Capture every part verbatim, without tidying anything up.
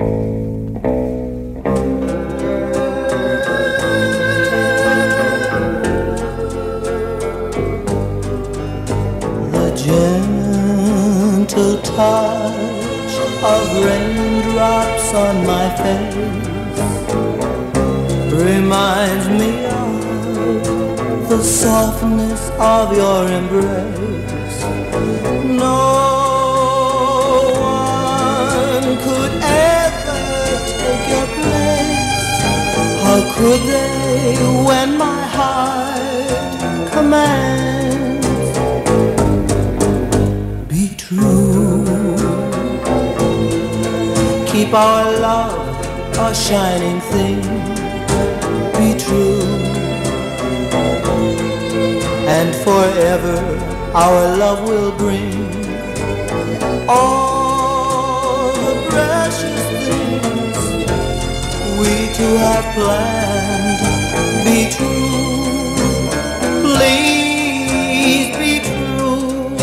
Gentle touch of raindrops on my face reminds me of the softness of your embrace. No one could ever take your place. How could they when my heart commands? Keep our love a shining thing. Be true, and forever our love will bring all the precious things we two have planned. Be true, please be true.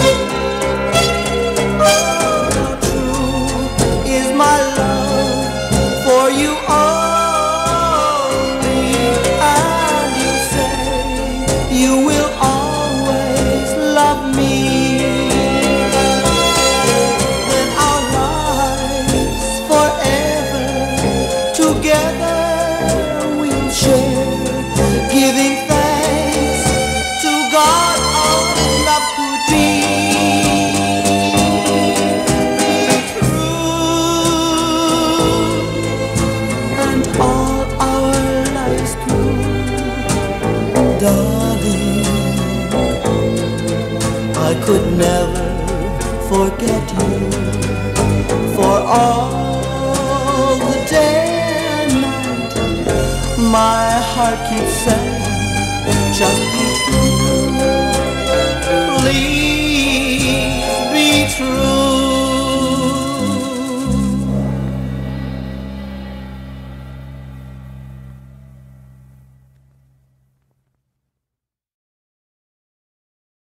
My love for you only, and you say you will always love me. Then our lives forever together we'll share, giving thanks to God our love could be. Darling, I could never forget you for all the day and night. My heart keeps saying, just be true, please be true.